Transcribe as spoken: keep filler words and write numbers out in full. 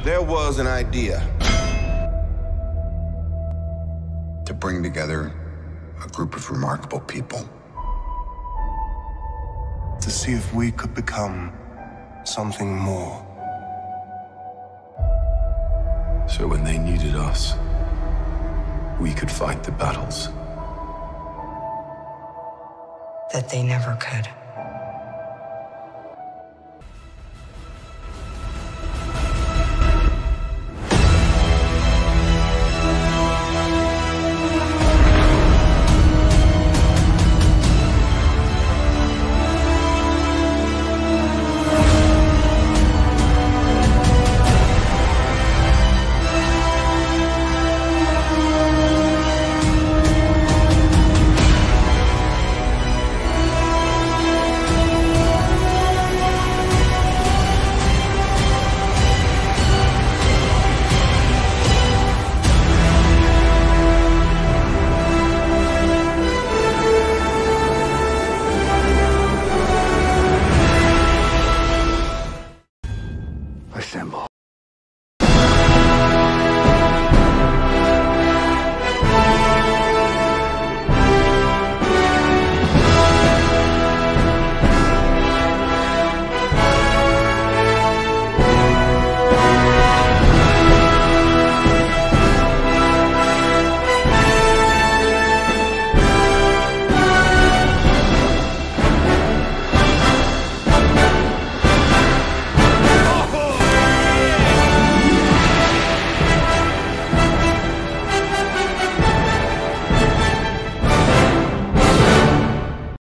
There was an idea to bring together a group of remarkable people. To see if we could become something more. So when they needed us, we could fight the battles that they never could.